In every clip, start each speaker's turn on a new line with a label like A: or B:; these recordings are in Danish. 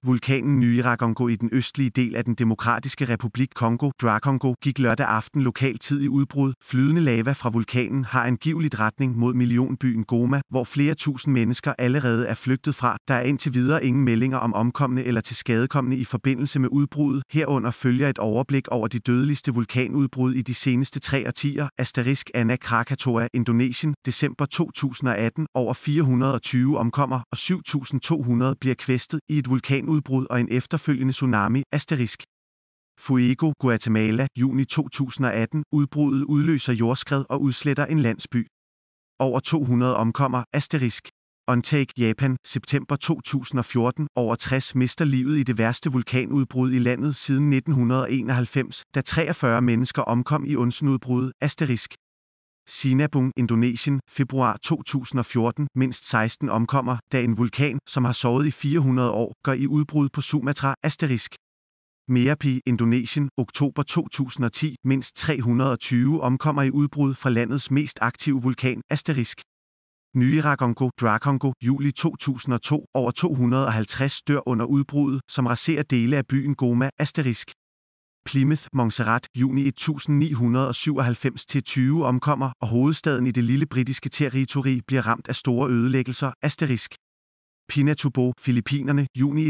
A: Vulkanen Nyiragongo i den østlige del af den Demokratiske Republik Congo, DRC, gik lørdag aften lokal tid i udbrud. Flydende lava fra vulkanen har angiveligt retning mod millionbyen Goma, hvor flere tusind mennesker allerede er flygtet fra. Der er indtil videre ingen meldinger om omkomne eller tilskadekomne i forbindelse med udbruddet. Herunder følger et overblik over de dødeligste vulkanudbrud i de seneste 3 årtier. Anak Krakatoa, Indonesien, december 2018. Over 420 omkommer, og 7.200 bliver kvæstet i et vulkanudbrud og en efterfølgende tsunami. Fuego, Guatemala, juni 2018. Udbruddet udløser jordskred og udsletter en landsby. Over 200 omkommer. Ontake, Japan, september 2014. Over 60 mister livet i det værste vulkanudbrud i landet siden 1991, da 43 mennesker omkom i onsenudbruddet. Sinabung, Indonesien, februar 2014. Mindst 16 omkommer, da en vulkan, som har sovet i 400 år, går i udbrud på Sumatra. Merapi, Indonesien, oktober 2010. Mindst 320 omkommer i udbrud fra landets mest aktive vulkan. Nyiragongo, DRC, juli 2002. Over 250 dør under udbruddet, som raserer dele af byen Goma. Plymouth, Montserrat, juni 1997-20 omkommer, og hovedstaden i det lille britiske territori bliver ramt af store ødelæggelser. Pinatubo, Filippinerne, juni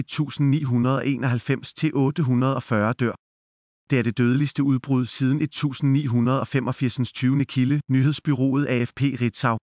A: 1991-840 dør. Det er det dødeligste udbrud siden 1985. 20. kilde, nyhedsbyrået AFP Ritzau.